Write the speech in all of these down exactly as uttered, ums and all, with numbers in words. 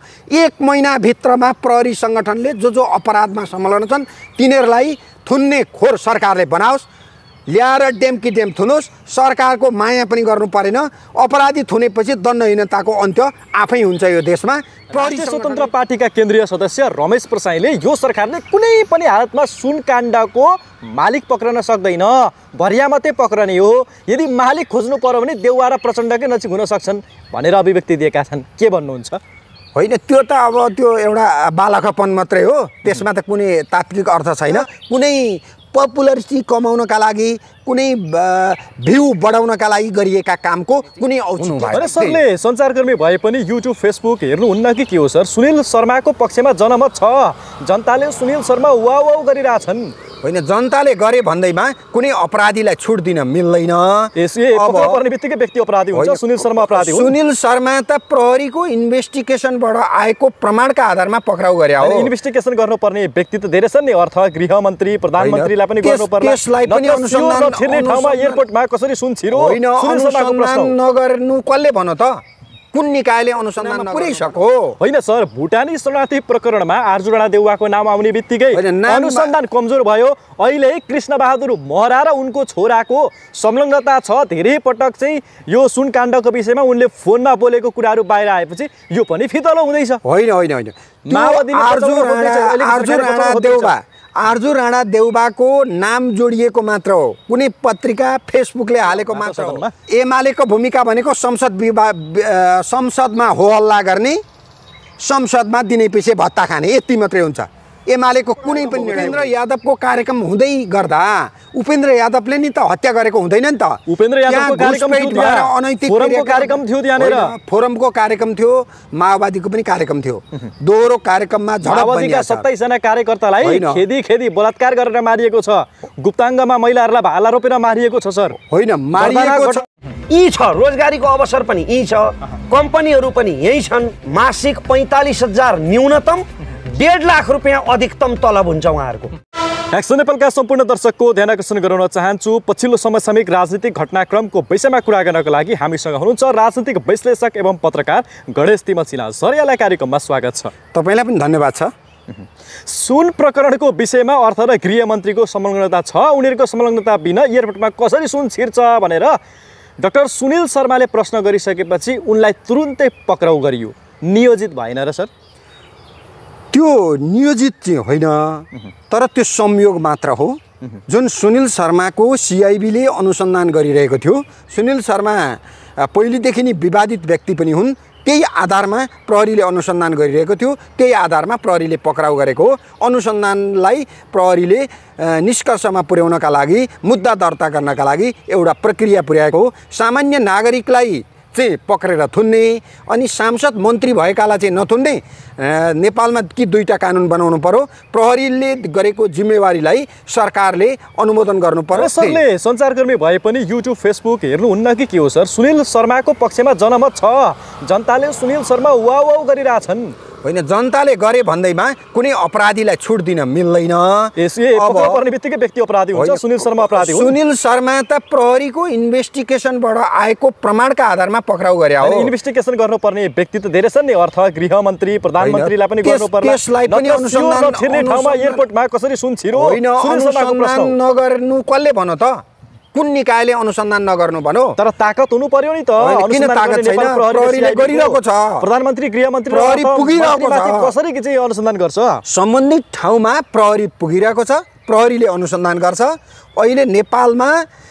एक महिनाभित्रमा प्रहरी सङ्गठनले जो जो अपराधमा संलग्न छन् तिनीहरूलाई थुन्ने खोर सरकारले बनाओस्, ल्याएर डेमकी डेम थुनोस्। सरकारको माया पनि गर्नु परेन। अपराधी थुनेपछि दण्डहीनताको अन्त्य आफै हुन्छ यो देशमा। राष्ट्रिय स्वतन्त्र पार्टीका केन्द्रीय सदस्य रमेश प्रसाईले यो सरकारले कुनै पनि हालतमा सुन काण्डको मालिक पक्रन सक्दैन, भरिया मात्रै पक्रने हो। यदि मालिक खोज्नु पर्यो भने देउवा र प्रचण्डकै नजिक हुन सक्छन् भनेर अभिव्यक्ति दिएका छन्। के भन्नुहुन्छ? होइन, त्यो त अब त्यो एउटा बालकपन मात्रै हो, त्यसमा त कुनै तात्विक अर्थ छैन। कुनै पपुलरिटी कमाउनका लागि, कुनै भ्यू बढाउनका लागि गरिएका कामको कुनै औचित्य छैन। सरले सञ्चारकर्मी भए पनि युट्युब फेसबुक हेर्नुहुन्न कि के हो सर? सुनिल शर्माको पक्षमा जनमत छ, जनताले सुनिल शर्मा वाउ वाउ गरिरहेछन्। होइन, जनताले गरे भन्दैमा कुनै अपराधीलाई छुट दिन मिल्दैन। पर्ने बित्तिकै व्यक्ति अपराधी हुन्छ, सुनिल शर्मा अपराधी हो। सुनिल शर्मा त प्रहरीको इन्भेस्टिगेसनबाट आएको प्रमाणका आधारमा पक्राउ गरे हो। इन्भेस्टिगेसन गर्नुपर्ने व्यक्ति त धेरै छन् नि, अर्थ गृहमन्त्री, प्रधानमन्त्रीलाई पनि गर्नुपर्ला। त्यसलाई पनि अनुसन्धान छिर्ने ठाउँमा एयरपोर्टमा कसरी सुन छिरो? होइन, अनुसन्धान नगर्नु कसले भन त? कुन निकायले अनुसन्धान पुर्याइसक्यो? होइन सर, भुटानी शरणार्थी प्रकरणमा आर्जु राणा देउवाको नाम आउने बित्तिकै अनुसन्धान कमजोर भयो। अहिले कृष्ण बहादुर महरा र उनको छोराको संलग्नता छ। धेरै पटक चाहिँ यो सुन काण्डको विषयमा उनले फोनमा बोलेको कुराहरू बाहिर आएपछि यो पनि फितलो हुँदैछ। होइन होइन होइन, आर्जु राणा देउवा आर्जु राणा देउवाको नाम जोडिएको मात्र हो, कुनै पत्रिका फेसबुकले हालेको मात्र हो। एमालेको भूमिका भनेको संसद विभाग संसदमा हो हल्ला गर्ने, संसदमा दिने पछि भत्ता खाने, यति मात्रै हुन्छ। एमालेको कुनै पनि उपेन्द्र यादवको कार्यक्रम हुँदै गर्दा उपेन्द्र यादवले नि त हत्या गरेको हुँदैन नि त। उपेन्द्र यादवको कार्यक्रम फोरमको कार्यक्रम थियो, त्यहाँनिर फोरमको कार्यक्रम थियो, माओवादीको पनि कार्यक्रम थियो। दोहोरो कार्यक्रममा झडप माओवादीका सत्ताइस जना कार्यकर्तालाई खेदी खेदी बलात्कार गरेर मारिएको छ। गुप्ताङ्गमा महिलाहरूलाई भाला रोपेर मारिएको छ सर। होइन, मारिएको छ। यी छ रोजगारीको अवसर पनि यी छ, कम्पनीहरू पनि यही छन्। मासिक पैँतालिस हजार न्यूनतम, डेढ लाख रुपियाँ अधिकतम तलब हुन्छ उहाँहरूको। एक्सन नेपालका सम्पूर्ण दर्शकको ध्यान आकर्षण गराउन चाहन्छु। पछिल्लो समसामयिक राजनीतिक घटनाक्रमको विषयमा कुरा गर्नको लागि हामीसँग हुनुहुन्छ राजनीतिक विश्लेषक एवं पत्रकार गणेश तिमल सिन्हा सर। यहाँलाई कार्यक्रममा स्वागत छ। तपाईँलाई पनि धन्यवाद छ। सुन प्रकरणको विषयमा अर्थ र गृहमन्त्रीको संलग्नता छ। उनीहरूको संलग्नता बिना एयरपोर्टमा कसरी सुन छिर्छ भनेर डाक्टर सुनिल शर्माले प्रश्न गरिसकेपछि उनलाई तुरुन्तै पक्राउ गरियो। नियोजित भएन र सर? त्यो नियोजित चाहिँ होइन, तर त्यो संयोग मात्र हो। जुन सुनिल शर्माको सिआइबीले अनुसन्धान गरिरहेको थियो, सुनिल शर्मा पहिलेदेखि नै विवादित व्यक्ति पनि हुन्, त्यही आधारमा प्रहरीले अनुसन्धान गरिरहेको थियो। त्यही आधारमा प्रहरीले पक्राउ गरेको हो। अनुसन्धानलाई प्रहरीले निष्कर्षमा पुर्याउनका लागि, मुद्दा दर्ता गर्नका लागि एउटा प्रक्रिया पुर्याएको हो। सामान्य नागरिकलाई चाहिँ पक्रेर थुन्ने अनि सांसद मन्त्री भएकालाई चाहिँ नथुन्ने, नेपालमा कि दुईटा कानुन बनाउनु पर्यो। प्रहरीले गरेको जिम्मेवारीलाई सरकारले अनुमोदन गर्नु पर्यो। सरले सञ्चारकर्मी भए पनि युट्युब फेसबुक हेर्नुहुन्न कि के हो सर? सुनिल शर्माको पक्षमा जनमत छ, जनताले सुनिल शर्मा वाउ वाउ गरिरहेछन्। होइन, जनताले गरे भन्दैमा कुनै अपराधीलाई छुट दिन मिल्दैन। पर्ने बित्तिकै व्यक्ति अपराधी हुन्छ, सुनिल शर्मा अपराधी हो। सुनिल शर्मा त प्रहरीको इन्भेस्टिगेसनबाट आएको प्रमाणका आधारमा पक्राउ गरे हो। इन्भेस्टिगेसन गर्नुपर्ने व्यक्ति त धेरै छन् नि, अर्थ गृहमन्त्री, प्रधानमन्त्रीलाई पनि गर्नुपर्ला। त्यसलाई पनि अनुसन्धान छिर्ने ठाउँमा एयरपोर्टमा कसरी सुन छिरो? होइन, अनुसन्धान नगर्नु कसले भन त? कुन निकायले अनुसन्धान नगर्नु भनो? तर ताकत हुनु पर्यो नि त। किन ताकत छैन? प्रहरीले गरिरहेको छ। प्रधानमन्त्री, गृहमन्त्री प्रहरी पुगिरहेको छ। कसरी चाहिँ अनुसन्धान गर्छ? सम्बन्धित ठाउँमा प्रहरी पुगिरहेको छ, प्रहरीले अनुसन्धान गर्छ। अहिले नेपालमा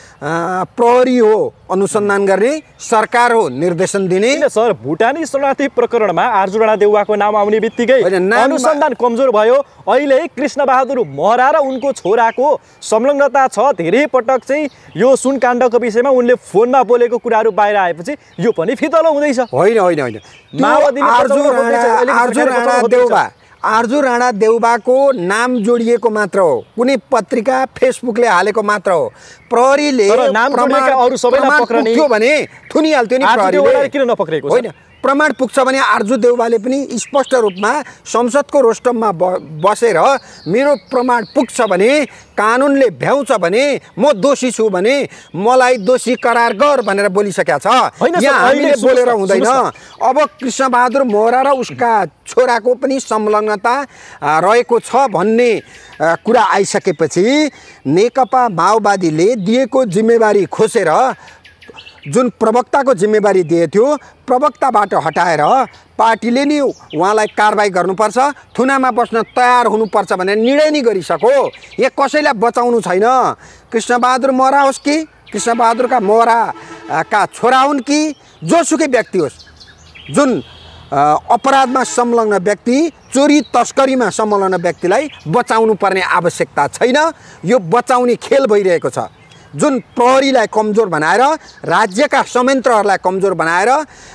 प्रहरी हो अनुसन्धान गर्ने, सरकार हो निर्देशन दिने। सर, भुटानी शरणार्थी प्रकरणमा आर्जु राणा देउवाको नाम आउने बित्तिकै अनुसन्धान कमजोर भयो। अहिले कृष्ण बहादुर महरा र उनको छोराको संलग्नता छ। धेरै पटक चाहिँ यो सुन काण्डको विषयमा उनले फोनमा बोलेको कुराहरू बाहिर आएपछि यो पनि फितलो हुँदैछ। होइन होइन होइन, आर्जु राणा देउवा आर्जु राणा देउवाको नाम जोडिएको मात्र हो, कुनै पत्रिका फेसबुकले हालेको मात्र हो। प्रहरीले नाम जोडिएका अरू सबैलाई पक्राउने थियो भने थुनिहाल्थ्यो नि प्रहरीले। किन नपक्रेको? होइन, प्रमाण पुग्छ भने आर्जु देउवाले पनि स्पष्ट रूपमा संसदको रोस्टममा बसेर मेरो प्रमाण पुग्छ भने, कानुनले भ्याउँछ भने, म दोषी छु भने मलाई दोषी करार गर भनेर बोलिसकेका छ। यहाँ हामीले बोलेर हुँदैन। अब कृष्णबहादुर महरा र उसका छोराको पनि संलग्नता रहेको छ भन्ने कुरा आइसकेपछि नेकपा माओवादीले दिएको जिम्मेवारी खोसेर जुन प्रवक्ताको जिम्मेवारी दिए थियो, प्रवक्ताबाट हटाएर पार्टीले नि उहाँलाई कारबाही गर्नुपर्छ, थुनामा बस्न तयार हुनुपर्छ भनेर निर्णय नि गरिसक्यो। यहाँ कसैलाई बचाउनु छैन। कृष्णबहादुर महरा होस् कि कृष्णबहादुरका महराका छोरा हुन् कि जोसुकै व्यक्ति होस्, जुन अपराधमा संलग्न व्यक्ति, चोरी तस्करीमा संलग्न व्यक्तिलाई बचाउनु पर्ने आवश्यकता छैन। यो बचाउने खेल भइरहेको छ। जुन प्रहरीलाई कमजोर बनाएर, राज्यका संयन्त्रहरूलाई कमजोर बनाएर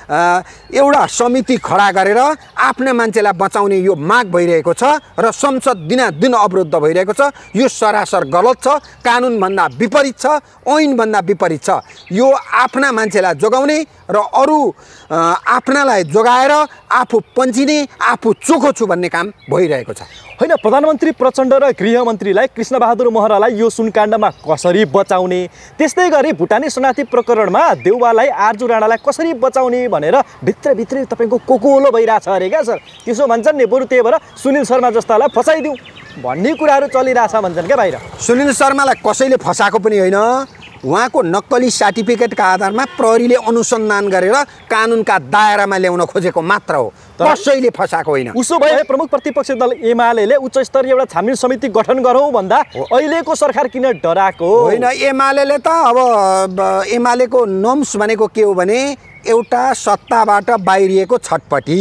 एउटा समिति खडा गरेर आफ्ना मान्छेलाई बचाउने यो माग भइरहेको छ र संसद दिनादिन अवरुद्ध भइरहेको छ। यो सरासर गलत छ, कानुनभन्दा विपरीत छ, ऐनभन्दा विपरीत छ। यो आफ्ना मान्छेलाई जोगाउने र अरू आफ्नालाई जोगाएर आफू पन्चिने, आफू चोखो छु भन्ने काम भइरहेको छ। होइन, प्रधानमन्त्री प्रचण्ड र गृहमन्त्रीलाई कृष्णबहादुर महरालाई यो सुनकाण्डमा कसरी बचाउने, त्यस्तै गरी भुटानी शरणार्थी प्रकरणमा देउवालाई, आर्जु राणालाई कसरी बचाउने भनेर भित्रभित्रै तपाईँको कोकोलो भइरहेछ अरे क्या सर। त्यसो भन्छन् नि, बरु त्यही भएर सुनिल शर्मा जस्तालाई फसाइदिउँ भन्ने कुराहरू चलिरहेछ भन्छन् क्या बाहिर। सुनिल शर्मालाई कसैले फसाएको पनि होइन। उहाँको नक्कली सर्टिफिकेटका आधारमा प्रहरीले अनुसन्धान गरेर कानुनका दायरामा ल्याउन खोजेको मात्र हो, कसैले फसाएको होइन। उसो भए प्रमुख प्रतिपक्षी दल एमाले उच्च स्तरीय एउटा छानबिन समिति गठन गरौँ भन्दा अहिलेको सरकार किन डराएको होइन? एमाले त अब एमालेको नम्स भनेको के हो भने एउटा सत्ताबाट बाहिरिएको छटपटी।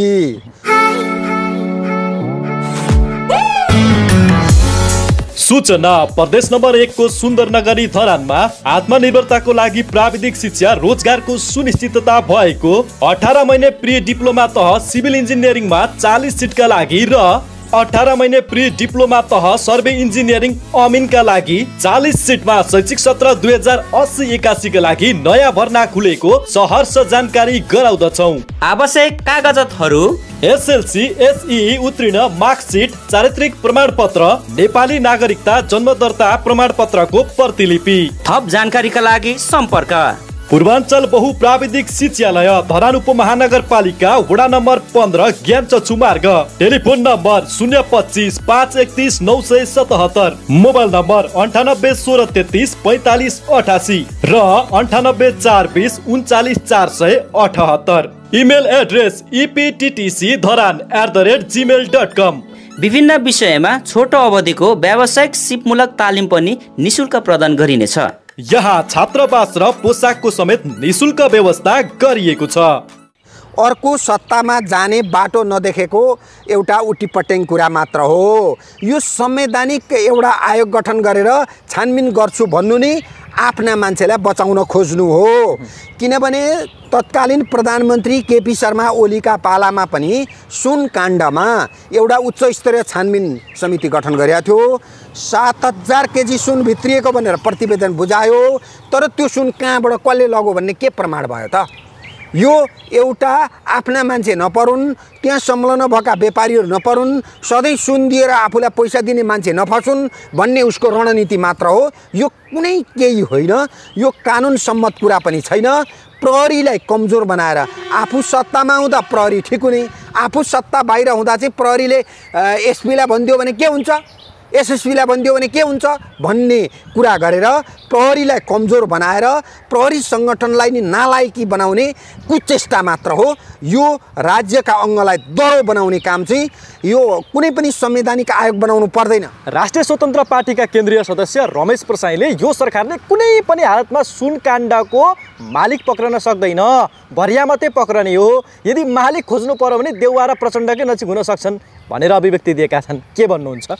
सूचना प्रदेश नम्बर एक को सुन्दर नगरी धरानमा आत्मनिर्भरताको लागि प्राविधिक शिक्षा रोजगारको सुनिश्चितता भएको अठारह महिने प्री डिप्लोमा तह सिभिल इन्जिनियरिङमा चालीस सिटका लागि र अठारह महिने प्री डिप्लोमा तह सर्वे इन्जिनियरिङ अमिनका लागि चालीस सिटमा शैक्षिक सत्र दुई हजार अस्सी एकासीका लागि नयाँ भर्ना खुलेको सहर्ष जानकारी गराउँदछौ। आवश्यक कागजातहरू एसएलसी एसई उत्तीर्ण मार्कसिट, चारित्रिक प्रमाणपत्र, नेपाली नागरिकता जन्म दर्ता प्रमाणपत्रको प्रतिलिपि। थप जानकारीका लागि सम्पर्क पूर्वाञ्चल बहुप्राविधिक शिक्षालय धरान उपमहानगरपालिका वडा नम्बर पन्ध्र ज्ञान चक्षु मार्ग। टेलिफोन नम्बर शून्य पच्चिस पाँच एकतिस नौ सय सतहत्तर, मोबाइल नम्बर अन्ठानब्बे सोह्र तेत्तिस पैँतालिस अठासी र अन्ठानब्बे चार बिस उन्चालिस चार सय अठहत्तर। इमेल एड्रेस इपिटिटिसी Dharan at the rate Gmail dot com. विभिन्न विषयमा छोटो अवधिको व्यावसायिक सिपमूलक तालिम पनि निशुल्क प्रदान गरिनेछ। यहाँ छात्रावास र पोसाकको समेत निशुल्क व्यवस्था गरिएको छ। अर्को सत्तामा जाने बाटो नदेखेको एउटा उटिपट्याङ कुरा मात्र हो। यो संवैधानिक एउटा आयोग गठन गरेर छानबिन गर्छु भन्नु नि आफ्ना मान्छेलाई बचाउन खोज्नु हो। किनभने तत्कालीन प्रधानमन्त्री केपी शर्मा ओलीका पालामा पनि सुन काण्डमा एउटा उच्च स्तरीय छानबिन समिति गठन गरेका थियो। सात हजार केजी सुन भित्रिएको भनेर प्रतिवेदन बुझायो, तर त्यो सुन कहाँबाट कसले लग्यो भन्ने के प्रमाण भयो त? यो एउटा आफ्ना मान्छे नपरुन्, त्यहाँ संलग्न भएका व्यापारीहरू नपरुन्, सधैँ सुन दिएर आफूलाई पैसा दिने मान्छे नफसुन् भन्ने उसको रणनीति मात्र हो। यो कुनै केही होइन, यो कानुन सम्मत कुरा पनि छैन। प्रहरीलाई कमजोर बनाएर आफू सत्तामा हुँदा प्रहरी ठिक हुने, आफू सत्ता बाहिर हुँदा चाहिँ प्रहरीले एसपीलाई भनिदियो भने के हुन्छ, एसएसपीलाई भनिदियो भने के हुन्छ भन्ने कुरा गरेर प्रहरीलाई कमजोर बनाएर प्रहरी सङ्गठनलाई नि नालायकी बनाउने कुचेष्टा मात्र हो। यो राज्यका अङ्गलाई दह्रो बनाउने काम चाहिँ यो कुनै पनि संवैधानिक आयोग बनाउनु पर्दैन। राष्ट्रिय स्वतन्त्र पार्टीका केन्द्रीय सदस्य रमेश प्रसाईले यो सरकारले कुनै पनि हालतमा सुन काण्डको मालिक पक्रन सक्दैन, भरिया मात्रै पक्रने हो। यदि मालिक खोज्नु पर्यो भने देउवा र प्रचण्डकै नजिक हुन सक्छन् भनेर अभिव्यक्ति दिएका छन्। के भन्नुहुन्छ?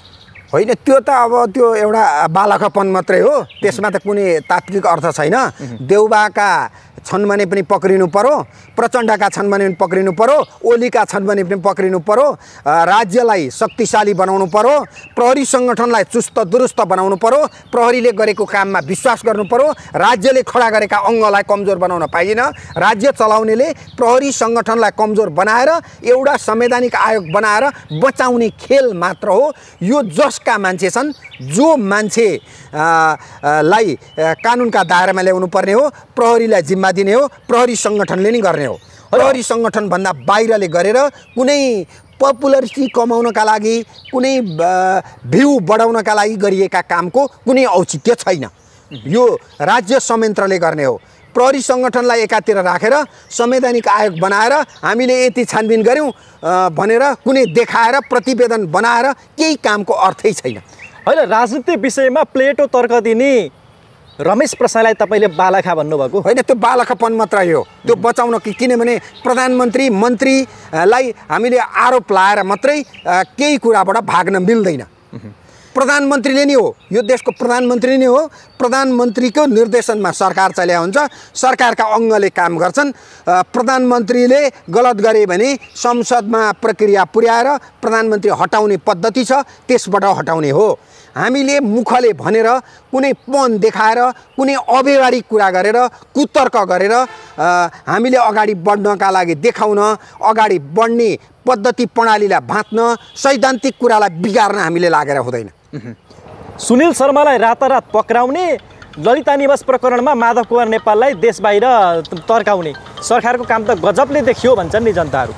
होइन त्यो त अब त्यो एउटा बालकपन मात्रै हो, त्यसमा त कुनै तात्विक अर्थ छैन। देउबाका छन् भने पनि पक्रिनु पर्यो, प्रचण्डका छन् भने पनि पक्रिनु पर्यो, ओलीका छन् भने पनि पक्रिनु पर्यो, राज्यलाई शक्तिशाली बनाउनु पर्यो, प्रहरी सङ्गठनलाई चुस्त दुरुस्त बनाउनु पर्यो, प्रहरीले गरेको काममा विश्वास गर्नु पर्यो, राज्यले खडा गरेका अङ्गलाई कमजोर बनाउन पाइँदैन। राज्य चलाउनेले प्रहरी सङ्गठनलाई कमजोर बनाएर एउटा संवैधानिक आयोग बनाएर बचाउने खेल मात्र हो यो। जसका मान्छे छन्, जो मान्छे लाई कानुनका दायरामा ल्याउनु पर्ने हो, प्रहरीलाई जिम्मा दिने हो, प्रहरी सङ्गठनले नै गर्ने हो। प्रहरी सङ्गठनभन्दा बाहिरले गरेर कुनै पपुलरिटी कमाउनका लागि, कुनै भ्यू बढाउनका लागि गरिएका कामको कुनै औचित्य छैन। यो राज्य संयन्त्रले गर्ने हो। प्रहरी सङ्गठनलाई एकातिर राखेर संवैधानिक आयोग बनाएर हामीले यति छानबिन गऱ्यौँ भनेर कुनै देखाएर प्रतिवेदन बनाएर केही कामको अर्थै छैन। होइन, राजनीतिक विषयमा प्लेटो तर्क दिने रमेश प्रसादलाई तपाईँले बालखा भन्नुभएको होइन, त्यो बालखापन मात्रै हो। त्यो बचाउन कि किनभने प्रधानमन्त्री मन्त्रीलाई हामीले आरोप लाएर मात्रै केही कुराबाट भाग्न मिल्दैन। प्रधानमन्त्रीले नै हो, यो देशको प्रधानमन्त्री नै हो। प्रधानमन्त्रीको निर्देशनमा सरकार चल्या हुन्छ, सरकारका अङ्गले काम गर्छन्। प्रधानमन्त्रीले गलत गरे भने संसदमा प्रक्रिया पुर्याएर प्रधानमन्त्री हटाउने पद्धति छ, त्यसबाट हटाउने हो। हामीले मुखले भनेर कुनै पन देखाएर कुनै अव्यवहारिक कुरा गरेर कुतर्क गरेर हामीले अगाडि बढ्नका लागि देखाउन, अगाडि बढ्ने पद्धति प्रणालीलाई भाँच्न, सैद्धान्तिक कुरालाई बिगार्न हामीले लागेर हुँदैन। सुनिल शर्मालाई रातारात पक्राउने, ललिता निवास प्रकरणमा माधव कुमार नेपाललाई देश बाहिर तर्काउने सरकारको काम त गजबले देखियो भन्छन् नि जनताहरू।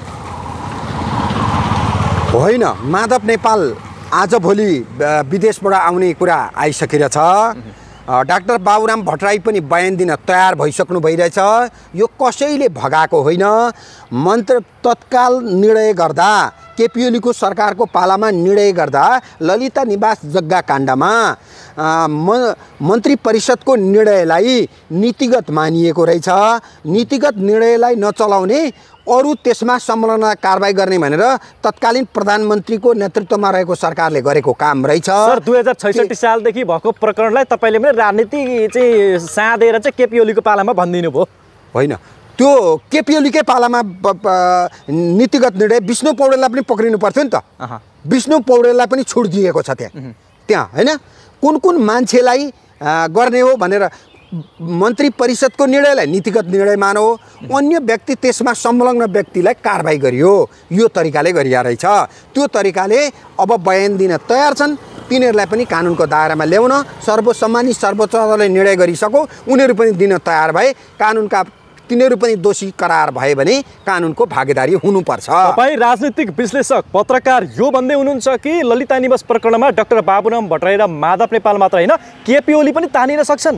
होइन, माधव नेपाल आजभोलि विदेशबाट आउने कुरा आइसकिरहेछ। डाक्टर बाबुराम भट्टराई पनि बयान दिन तयार भइसक्नु भइरहेछ। यो कसैले भगाएको होइन। मन्त्र तत्काल निर्णय गर्दा, केपी ओलीको सरकारको पालामा निर्णय गर्दा ललिता निवास जग्गा काण्डमा म मन्त्री परिषदको निर्णयलाई नीतिगत मानिएको रहेछ। नीतिगत निर्णयलाई नचलाउने, अरू त्यसमा संलग्न कारबाही गर्ने भनेर तत्कालीन प्रधानमन्त्रीको नेतृत्वमा रहेको सरकारले गरेको काम रहेछ। सर, दुई हजार छैसठी सालदेखि भएको प्रकरणलाई तपाईँले पनि राजनीति चाहिँ साँधेर चाहिँ केपी ओलीको पालामा भनिदिनु भयो। होइन, त्यो केपी ओलीकै पालामा नीतिगत निर्णय विष्णु पौडेललाई पनि पक्रिनु पर्थ्यो नि त। विष्णु पौडेललाई पनि छुट दिएको छ त्यहाँ त्यहाँ होइन। कुन कुन मान्छेलाई गर्ने हो भनेर मन्त्री परिषदको निर्णयलाई नीतिगत निर्णय मानो, अन्य व्यक्ति त्यसमा संलग्न व्यक्तिलाई कारबाही गरियो। यो तरिकाले गरिया रहेछ। त्यो तरिकाले अब बयान दिन तयार छन्। तिनीहरूलाई पनि कानुनको दायरामा ल्याउन सर्वसम्मानी सर्वोच्च अदालतले निर्णय गरिसक्यो, उनीहरू पनि दिन तयार भए, कानुनका तिनीहरू पनि दोषी करार भए भने कानुनको भागीदारी हुनुपर्छ। तपाईँ राजनीतिक विश्लेषक, पत्रकार यो भन्दै हुनुहुन्छ कि ललिता निवास प्रकरणमा डाक्टर बाबुराम भट्टराई र माधव नेपाल मात्र होइन, केपी ओली पनि तानिन सक्छन्?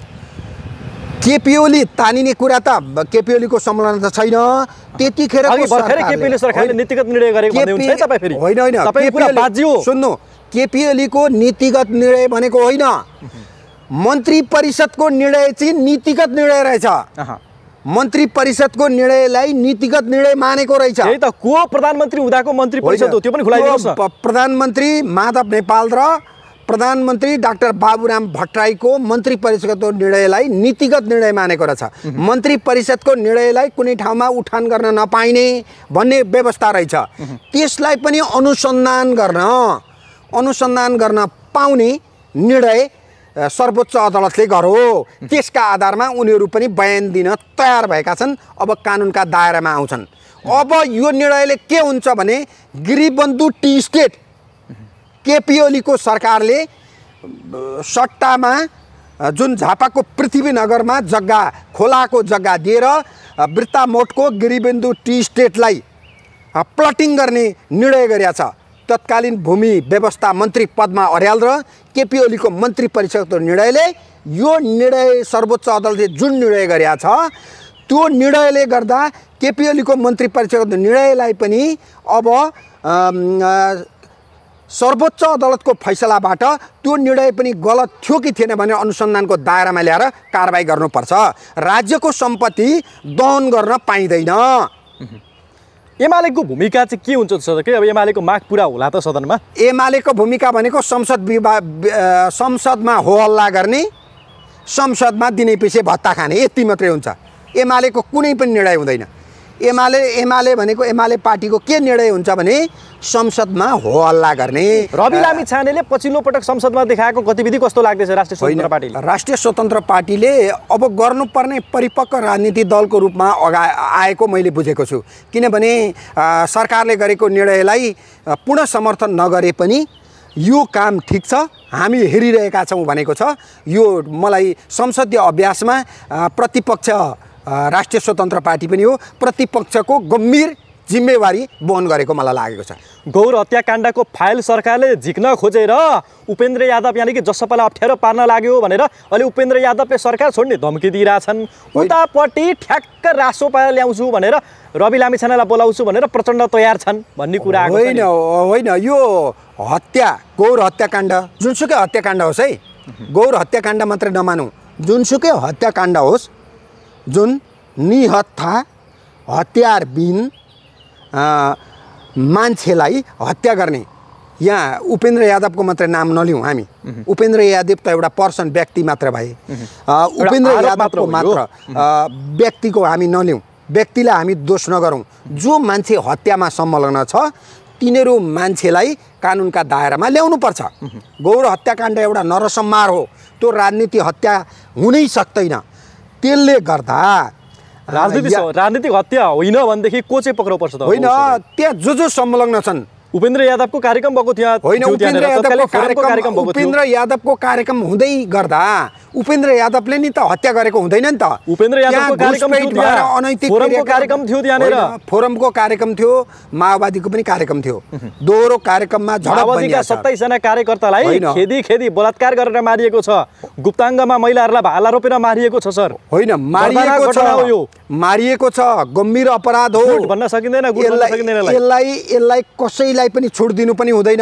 केपी ओली तानिने कुरा त केपी ओलीको संलग्न त छैन। त्यतिखेर सरकारले नीतिगत निर्णय गरेको भन्दै हुन्छ तपाईँ फेरि। होइन होइन, तपाईको कुरा बाजियो। सुन्नु, केपी ओलीको नीतिगत निर्णय भनेको होइन, मन्त्री परिषदको निर्णय चाहिँ नीतिगत निर्णय रहेछ। मन्त्री परिषदको निर्णयलाई नीतिगत निर्णय मानेको रहेछ। त्यही त, को प्रधानमन्त्री हुँदाको मन्त्री परिषद हो त्यो पनि खुलाइदिनुहोस् न। प्रधानमन्त्री माधव नेपाल र प्रधानमन्त्री डाक्टर बाबुराम भट्टराईको मन्त्री परिषदको निर्णयलाई नीतिगत निर्णय मानेको रहेछ। मन्त्री परिषदको निर्णयलाई कुनै ठाउँमा उठान गर्न नपाइने भन्ने व्यवस्था रहेछ। त्यसलाई पनि अनुसन्धान गर्न अनुसन्धान गर्न पाउने निर्णय सर्वोच्च अदालतले गरो। त्यसका आधारमा उनीहरू पनि बयान दिन तयार भएका छन्। अब कानुनका दायरामा आउँछन्। अब यो निर्णयले के हुन्छ भने गिरिबन्धु टी स्टेट केपी ओलीको सरकारले सट्टामा जुन झापाको पृथ्वीनगरमा जग्गा खोलाको जग्गा दिएर वृत्तामोटको गिरिबन्धु टी स्टेटलाई प्लटिङ गर्ने निर्णय गरेका छ। तत्कालीन भूमि व्यवस्था मन्त्री पद्मा अर्याल र केपी ओलीको मन्त्री परिषदको निर्णयले यो निर्णय सर्वोच्च अदालतले जुन निर्णय गरेका छ त्यो निर्णयले गर्दा केपी ओलीको मन्त्री परिषदको निर्णयलाई पनि अब सर्वोच्च अदालतको फैसलाबाट त्यो निर्णय पनि गलत थियो कि थिएन भने अनुसन्धानको दायरामा ल्याएर कारबाही गर्नुपर्छ। राज्यको सम्पत्ति दहन गर्न पाइँदैन। एमालेको भूमिका चाहिँ के हुन्छ सर के अब एमालेको माग पुरा होला त सदनमा? एमालेको भूमिका भनेको संसद विभाग संसदमा हो हल्ला गर्ने, संसदमा दिने पछि भत्ता खाने, यति मात्रै हुन्छ। एमालेको कुनै पनि निर्णय हुँदैन। एमाले एमाले भनेको एमाले पार्टीको के निर्णय हुन्छ भने संसदमा हो हल्ला गर्ने। रवि लामिछानेले पछिल्लो पटक संसदमा देखाएको गतिविधि कस्तो लाग्दैछ राष्ट्रिय स्वतन्त्र पार्टीले? राष्ट्रिय स्वतन्त्र पार्टीले अब गर्नुपर्ने परिपक्व राजनीति दलको रूपमा अगा आएको मैले बुझेको छु। किनभने सरकारले गरेको निर्णयलाई पूर्ण समर्थन नगरे पनि यो काम ठिक छ, हामी हेरिरहेका छौँ भनेको छ। यो मलाई संसदीय अभ्यासमा प्रतिपक्ष राष्ट्रिय स्वतन्त्र पार्टी पनि हो, प्रतिपक्षको गम्भीर जिम्मेवारी वहन गरेको मलाई लागेको छ। गौर हत्याकाण्डको फाइल सरकारले झिक्न खोजेर उपेन्द्र यादव यानि कि जसपालाई अप्ठ्यारो पार्न लाग्यो भनेर अहिले उपेन्द्र यादवले सरकार छोड्ने धम्की दिइरहेछन्। उतापट्टि ठ्याक्क रासोपा ल्याउँछु भनेर रवि लामिछानेलाई बोलाउँछु भनेर प्रचण्ड तयार छन् भन्ने कुरा आएको छ। होइन होइन, यो हत्या गौर हत्याकाण्ड जुनसुकै हत्याकाण्ड होस् है, गौर हत्याकाण्ड मात्रै नमानौँ, जुनसुकै हत्याकाण्ड होस्, जुन निहत्था हतियारबिन मान्छेलाई हत्या गर्ने, यहाँ उपेन्द्र यादवको मात्रै नाम नलिउँ हामी। उपेन्द्र यादव त एउटा पर्सन व्यक्ति मात्र भए, उपेन्द्र यादवको मात्र व्यक्तिको हामी नलिउँ, व्यक्तिलाई हामी दोष नगरौँ। जो मान्छे हत्यामा संलग्न छ तिनीहरू मान्छेलाई कानुनका दायरामा ल्याउनुपर्छ। गौर हत्याकाण्ड एउटा नरसंहार हो, त्यो राजनीति हत्या हुनै सक्दैन। त्यसले गर्दा राजनीति राजनीतिक हत्या होइन भनेदेखि को चाहिँ पक्राउ पर्छ त? होइन, त्यहाँ जो जो संलग्न छन्। उपेन्द्र यादवको कार्यक्रम भएको थियो होइन, उपेन्द्र यादवको कार्यक्रम उपेन्द्र यादवको कार्यक्रम हुँदै गर्दा उपेन्द्र यादवले नि त हत्या गरेको हुँदैन नि त। उपेन्द्र यादवको कार्यक्रम अनैतिक कार्यक्रम थियो त्यहाँनिर, फोरमको कार्यक्रम थियो, माओवादीको पनि कार्यक्रम थियो। दोहोरो कार्यक्रममा झडप भइदिएका सत्ताइस जना कार्यकर्तालाई खेदी खेदी बलात्कार गरेर मारिएको छ। गुप्ताङ्गमा महिलाहरूलाई भाला रोपेर मारिएको छ सर। होइन, मारिएको छ, मारिएको छ, गम्भीर अपराध हो भन्न सकिँदैन। यसलाई यसलाई कसैलाई पनि छुट दिनु पनि हुँदैन।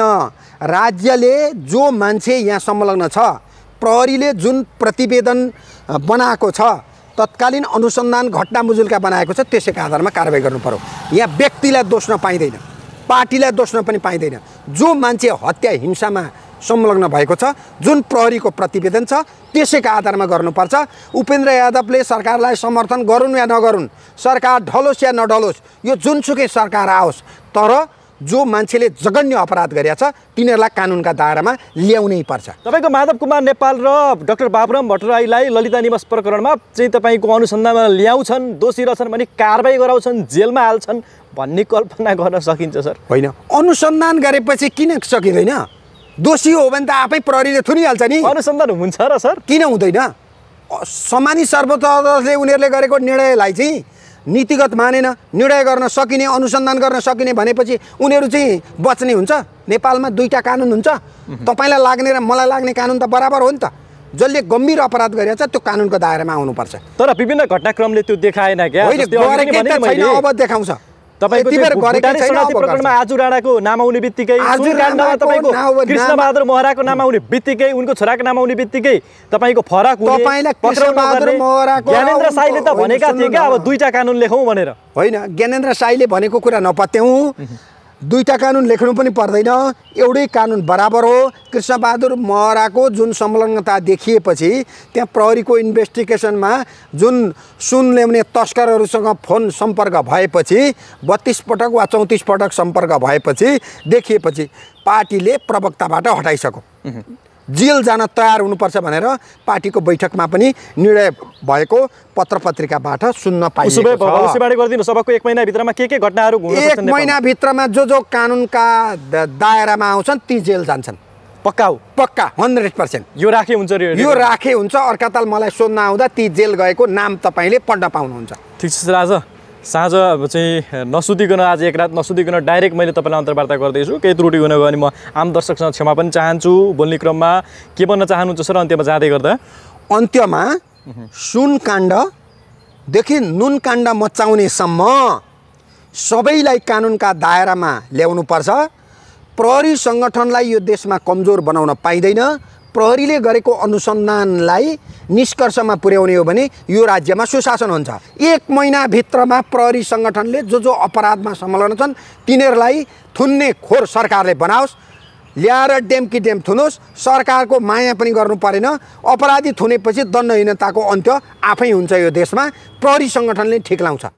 राज्यले जो मान्छे यहाँ संलग्न छ, प्रहरीले जुन प्रतिवेदन बनाएको छ, तत्कालीन अनुसन्धान घटना मुजुल्का बनाएको छ, त्यसैको आधारमा कारबाही गर्नु पर्यो। यहाँ व्यक्तिलाई दोष नपाइँदैन, पार्टीलाई दोष पनि पाइँदैन। जो मान्छे हत्या हिंसामा संलग्न भएको छ, जुन प्रहरीको प्रतिवेदन छ, त्यसैको आधारमा गर्नुपर्छ। उपेन्द्र यादवले सरकारलाई समर्थन गरून् या नगरून्, सरकार ढलोस् या नढलोस्, यो जुनसुकै सरकार आओस्, तर जो मान्छेले जघन्य अपराध गरेछ तिनीहरूलाई कानुनका दायरामा ल्याउनै पर्छ। तपाईँको माधव कुमार नेपाल र डाक्टर बाबुराम भट्टराईलाई ललिता निवास प्रकरणमा चाहिँ तपाईँको अनुसन्धानमा ल्याउँछन्, दोषी रहेछन् भने कारबाही गराउँछन्, जेलमा हाल्छन् भन्ने कल्पना गर्न सकिन्छ सर? होइन, अनुसन्धान गरेपछि किन सकिँदैन? दोषी हो भने त आफै प्रहरीले थुनिहाल्छ नि। अनुसन्धान हुन्छ र सर? किन हुँदैन? सम्मानित सर्वोच्च अदालतले उनीहरूले गरेको निर्णयलाई चाहिँ नीतिगत मानेन, निर्णय गर्न सकिने, अनुसन्धान गर्न सकिने भनेपछि उनीहरू चाहिँ बच्ने हुन्छ। नेपालमा दुईटा कानुन हुन्छ, तपाईँलाई लाग्ने र मलाई लाग्ने कानुन त बराबर हो नि त। जसले गम्भीर अपराध गरेछ त्यो कानुनको दायरामा आउनुपर्छ। तर विभिन्न घटनाक्रमले त्यो देखाएन क्या? अब देखाउँछ। प्रकरणमा आजु राणाको नाम आउने बित्तिकै, तपाईँको कृष्णबहादुर महराको नाम आउने बित्तिकै, उनको छोराको नाम आउने बित्तिकै तपाईँको फरक ज्ञानेन्द्र साईले त भनेका थिए क्या अब दुईटा कानुन लेखौँ भनेर। होइन, ज्ञानेन्द्र साईले भनेको कुरा नपत्याउँ, दुईटा कानुन लेख्नु पनि पर्दैन, एउटै कानुन बराबर हो। कृष्णबहादुर महराको जुन संलग्नता देखिएपछि त्यहाँ प्रहरीको इन्भेस्टिगेसनमा जुन सुन ल्याउने तस्करहरूसँग फोन सम्पर्क भएपछि, बत्तीस पटक वा चौतिस पटक सम्पर्क भएपछि देखिएपछि पार्टीले प्रवक्ताबाट हटाइसक्यो। जेल जान तयार हुनुपर्छ भनेर पार्टीको बैठकमा पनि निर्णय भएको पत्र पत्रिकाबाट सुन्न पाइएको छ। भविष्यवाणी गरिदिनु सबैको एक महिनाभित्रमा के के घटनाहरू हुन सक्छन्? एक महिनाभित्रमा जो जो कानुनका दायरामा आउँछन् ती जेल जान्छन्। पक्का हो? पक्का, हन्ड्रेड पर्सेन्ट यो राखे हुन्छ। यो राखे हुन्छ। अर्का ताल मलाई सोध्न आउँदा ती जेल गएको नाम तपाईँले पढ्न पाउनुहुन्छ। ठिक छ सर, आज साँझ चाहिँ नसुतिकन, आज एक रात नसुतिकन डाइरेक्ट मैले तपाईँलाई अन्तर्वार्ता गर्दैछु। केही त्रुटि हुने भयो भने म आम दर्शकसँग क्षमा पनि चाहन्छु। बोल्ने क्रममा के भन्न चाहनुहुन्छ सर अन्त्यमा जाँदै गर्दा? अन्त्यमा सुनकाण्डदेखि नुनकाण्ड मचाउनेसम्म सबैलाई कानुनका दायरामा ल्याउनुपर्छ। प्रहरी सङ्गठनलाई यो देशमा कमजोर बनाउन पाइँदैन। प्रहरीले गरेको अनुसन्धानलाई निष्कर्षमा पुर्याउने हो भने यो राज्यमा सुशासन हुन्छ। एक महिनाभित्रमा प्रहरी सङ्गठनले जो जो अपराधमा संलग्न छन् तिनीहरूलाई थुन्ने खोर सरकारले बनाओस्, ल्याएर डेमकी डेम थुनोस्। सरकारको माया पनि गर्नु परेन। अपराधी थुनेपछि दण्डहीनताको अन्त्य आफै हुन्छ यो देशमा। प्रहरी सङ्गठनले ठिक लाउँछ।